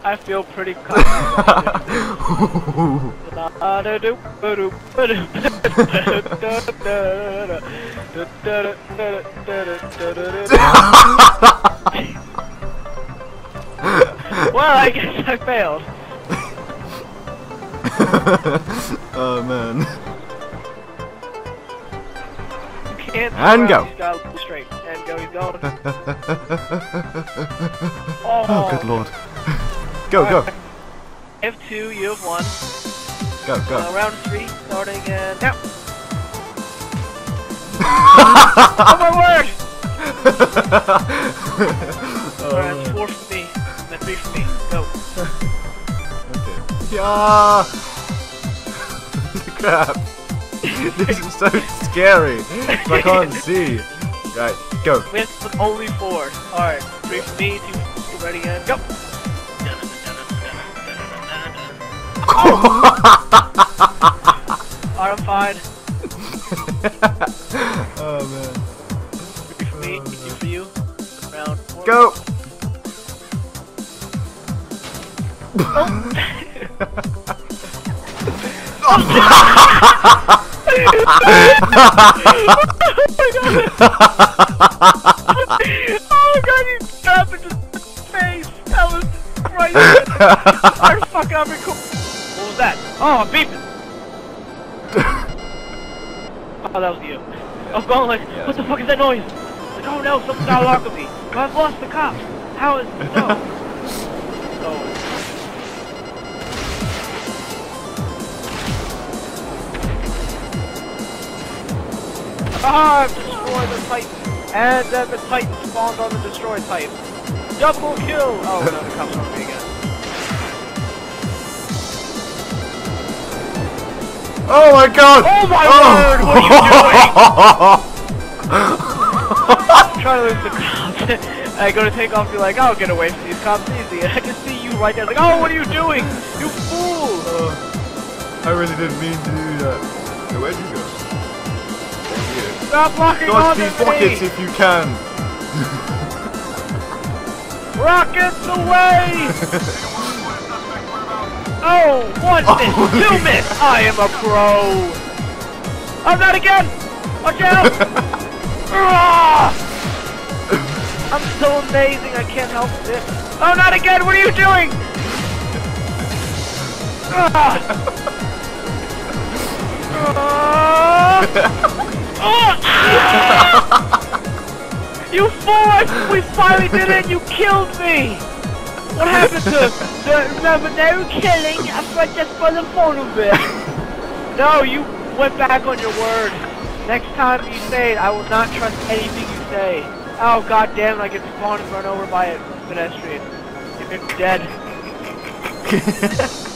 I feel pretty confident. Well, I guess I failed. Oh man. You can't and go. He's got to straight. And go, he's going. Oh, good lord. Go, go. I have 2, you have 1. Go, go. Round 3, starting and now. Oh my word! Alright, that's 4 for me. Then 3 for me. Go. Okay. Yeah. Crap. This is so scary. I can't see. Right, go. With only 4. Alright, 3 for me, 2 for you. Ready and go. Alright, I'm fine. Oh man. 3 for me, 2 for you. Round 4. Go! Oh god, you slapped into his face! That was crazy! Alright, fuck, I'm in cool. What was that? Oh, I'm beeping! Oh, that was you. I was going like, what the fuck is that noise? Like, oh no, something's out of lock with me. But I've lost the cops. How is no? Oh. Ah, I've destroyed the Titan. And then the Titan spawned on the destroyed Titan. Double kill! Oh no, the cops are on me again. Oh my god! Oh my word! What are you doing? Try to lose the cops. I go to take off, you're like, I'll get away from these cops easy. And I just see you right there, like, oh, what are you doing? You fool! I really didn't mean to do that. So where'd you go? Stop blocking Dodge onto these rockets me! if you can! Rockets away! Oh, 1 miss, 2 miss! I am a pro! Oh, not again! Watch out! I'm so amazing, I can't help it. Oh, not again! What are you doing? You fool! We finally did it! You killed me! What happened to remember no killing just for the fun of it? No, you went back on your word. Next time you say it, I will not trust anything you say. Oh god damn it, I get spawned and run over by a pedestrian. You're dead.